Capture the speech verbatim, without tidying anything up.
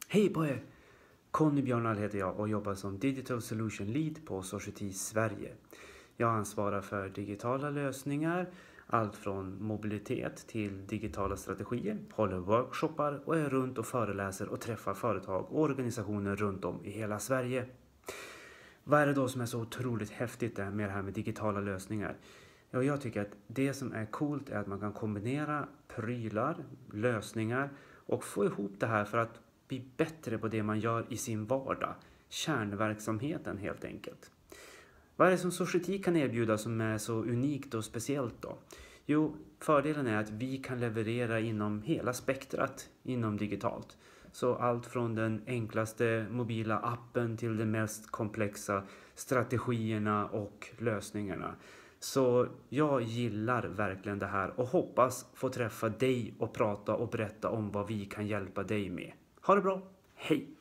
Hej på er! Conny Björnall heter jag och jobbar som Digital Solution Lead på Society Sverige. Jag ansvarar för digitala lösningar, allt från mobilitet till digitala strategier, håller workshoppar och är runt och föreläser och träffar företag och organisationer runt om i hela Sverige. Vad är det då som är så otroligt häftigt med det här med digitala lösningar? Ja, jag tycker att det som är coolt är att man kan kombinera prylar, lösningar och få ihop det här för att bli bättre på det man gör i sin vardag. Kärnverksamheten helt enkelt. Vad är det som Society kan erbjuda som är så unikt och speciellt då? Jo, fördelen är att vi kan leverera inom hela spektrat inom digitalt. Så allt från den enklaste mobila appen till de mest komplexa strategierna och lösningarna. Så jag gillar verkligen det här och hoppas få träffa dig och prata och berätta om vad vi kan hjälpa dig med. Ha det bra, hej!